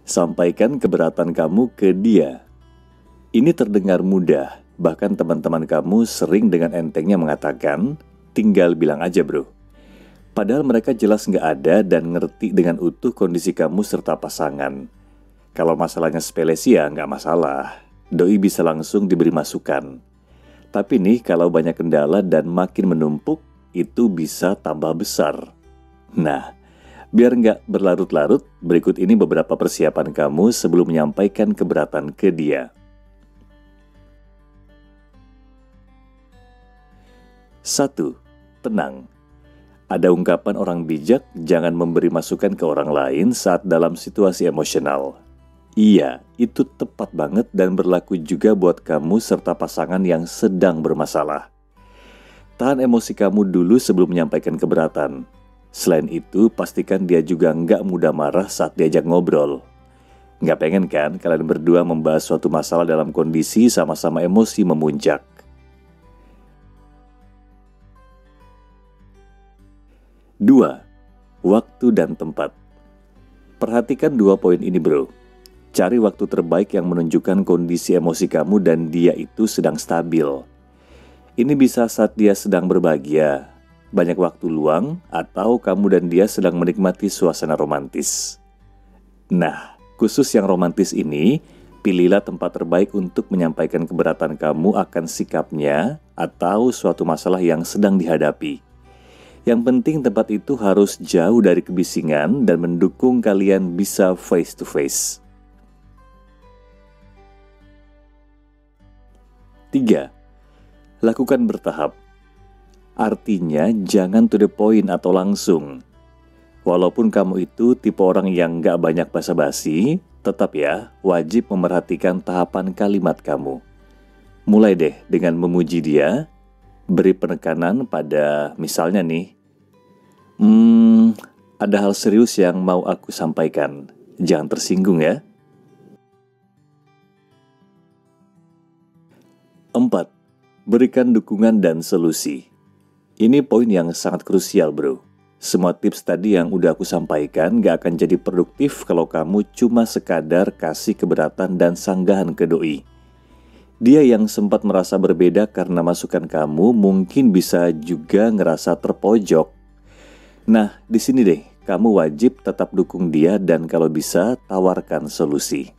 Sampaikan keberatan kamu ke dia. Ini terdengar mudah, bahkan teman-teman kamu sering dengan entengnya mengatakan, tinggal bilang aja bro. Padahal mereka jelas nggak ada dan ngerti dengan utuh kondisi kamu serta pasangan. Kalau masalahnya sepele sih ya nggak masalah. Doi bisa langsung diberi masukan. Tapi nih kalau banyak kendala dan makin menumpuk, itu bisa tambah besar. Nah, biar nggak berlarut-larut, berikut ini beberapa persiapan kamu sebelum menyampaikan keberatan ke dia. 1. Tenang. Ada ungkapan orang bijak, jangan memberi masukan ke orang lain saat dalam situasi emosional. Iya, itu tepat banget dan berlaku juga buat kamu serta pasangan yang sedang bermasalah. Tahan emosi kamu dulu sebelum menyampaikan keberatan. Selain itu, pastikan dia juga nggak mudah marah saat diajak ngobrol. Nggak pengen kan kalian berdua membahas suatu masalah dalam kondisi sama-sama emosi memuncak. 2. Waktu dan tempat. Perhatikan 2 poin ini bro. Cari waktu terbaik yang menunjukkan kondisi emosi kamu dan dia itu sedang stabil. Ini bisa saat dia sedang berbahagia, banyak waktu luang, atau kamu dan dia sedang menikmati suasana romantis. Nah, khusus yang romantis ini, pilihlah tempat terbaik untuk menyampaikan keberatan kamu akan sikapnya atau suatu masalah yang sedang dihadapi. Yang penting tempat itu harus jauh dari kebisingan dan mendukung kalian bisa face to face. 3. Lakukan bertahap. Artinya jangan to the point atau langsung. Walaupun kamu itu tipe orang yang gak banyak basa-basi, tetap ya wajib memerhatikan tahapan kalimat kamu. Mulai deh dengan memuji dia, beri penekanan pada misalnya nih, ada hal serius yang mau aku sampaikan, jangan tersinggung ya. 4. Berikan dukungan dan solusi. Ini poin yang sangat krusial bro. Semua tips tadi yang udah aku sampaikan gak akan jadi produktif kalau kamu cuma sekadar kasih keberatan dan sanggahan ke doi. Dia yang sempat merasa berbeda karena masukan kamu mungkin bisa juga ngerasa terpojok. Nah, di sini deh, kamu wajib tetap dukung dia dan kalau bisa tawarkan solusi.